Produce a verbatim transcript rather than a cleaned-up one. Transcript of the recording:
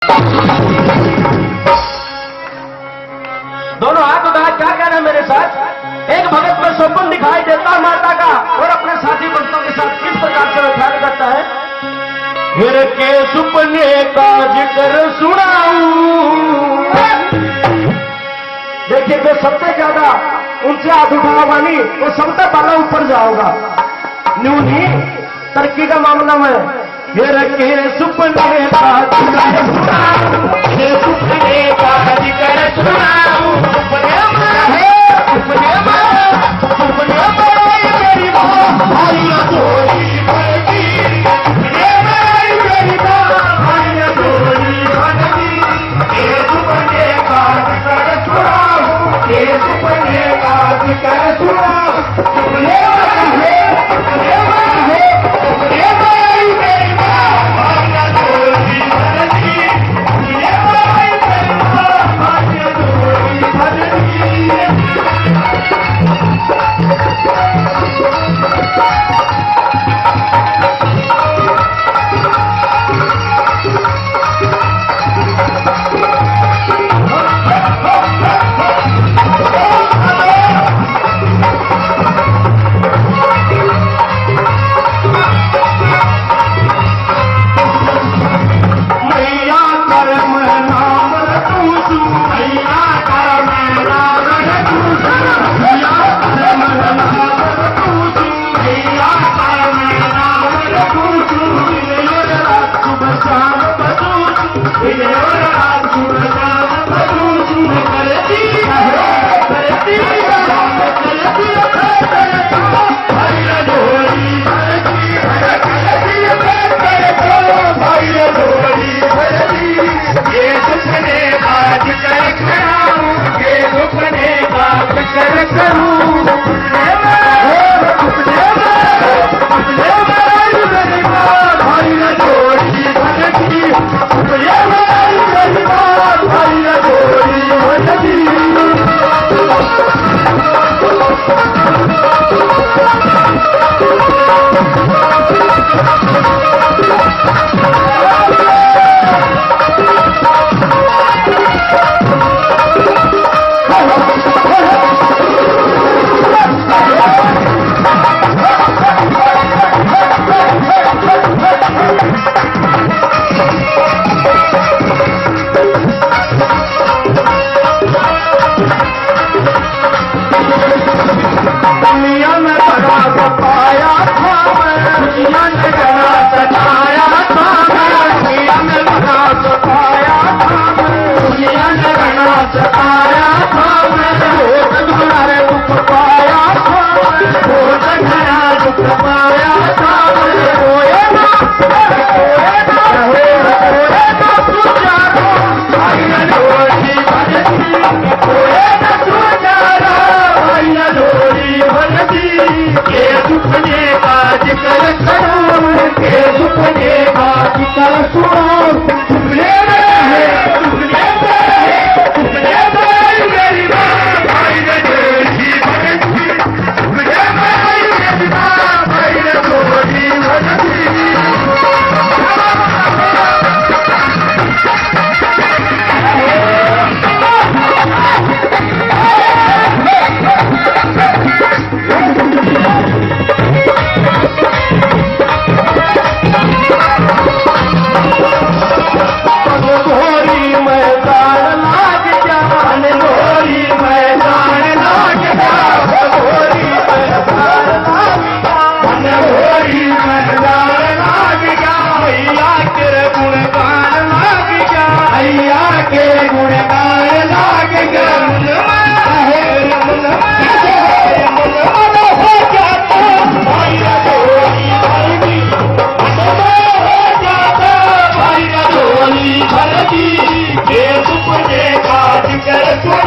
दोनों हाथ उठा, क्या कहना है मेरे साथ? एक भगत में स्वप्न दिखाई देता है माता का और अपने साथी भक्तों के साथ किस प्रकार से व्याख्यान करता है। फिर के सुपने का जिक्र सुनाऊं। देखिए, जो सबसे ज्यादा उनसे हाथ उठाओगा नहीं वो सबसे पहले ऊपर जाओगा। न्यू नहीं, तरक्की का मामला में। फिर के सुपने का जिक्र सुनाऊं, ये सुपने का जिक्र सुनाऊं। सुपने में सुपने में सुपने में मेरी माँ भाइया चोरी भरती। सुपने में मेरी माँ भाइया चोरी भरती। ये सुपने का जिक्र सुनाऊं, ये सुपने का जिक्र सुनाऊं। सुपने में है, सुपने में है, सुपने में मेरी माँ भाइया चोरी भरती। सुपने में मेरी माँ भाइया चोरी भरती। ये सुपने का जिक्र सुना।